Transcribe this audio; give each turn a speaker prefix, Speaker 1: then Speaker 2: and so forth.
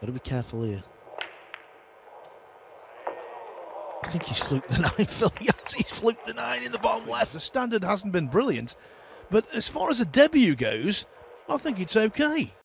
Speaker 1: Got to be careful here. I think he's fluked the 9, Phil. Yes, he's fluked the 9 in the bottom left.
Speaker 2: The standard hasn't been brilliant, but as far as a debut goes, I think it's okay.